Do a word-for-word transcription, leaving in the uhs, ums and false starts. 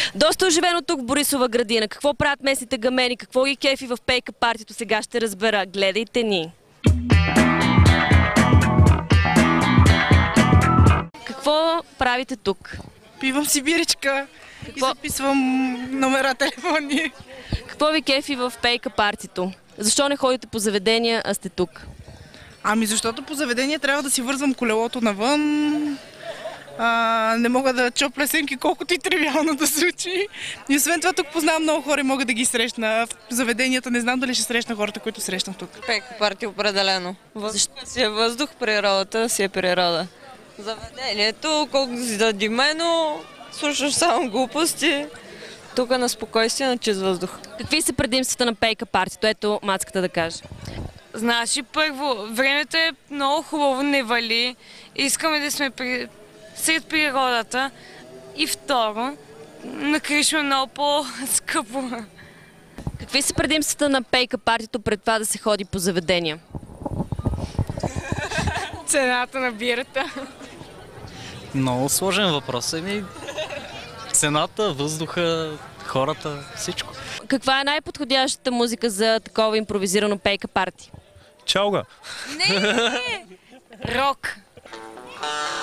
Доста оживено тук в Борисова градина. Какво правят местните гамени? Какво ги кефи в пейка партито? Сега ще разбера. Гледайте ни! Какво правите тук? Пивам си биричка Какво? и записвам номера телефони. Какво ви кефи в пейка партито? Защо не ходите по заведения, а сте тук? Ами защото по заведение трябва да си вързвам колелото навън. А, не мога да чуя плесенки, колкото и тривиално да звучи. И освен това тук познавам много хора и мога да ги срещна. В заведенията не знам дали ще срещна хората, които срещам тук. Пейка парти определено. Въздух си е въздух, природата си е природа. Заведението, колко си да димено, слушаш само глупости. Тук на спокойствие, на чист въздух. Какви са предимствата на пейка партито? Ето мацката да каже. Значи, първо, времето е много хубаво, не вали. Искаме да сме при... сред природата. И второ, на Кришма много по-скъпо. Какви са предимствата на пейка партито пред това да се ходи по заведения? Цената на бирата. Много сложен въпрос. Еми, цената, въздуха, хората, всичко. Каква е най-подходящата музика за такова импровизирано пейка парти? Чалга! Не, не, рок.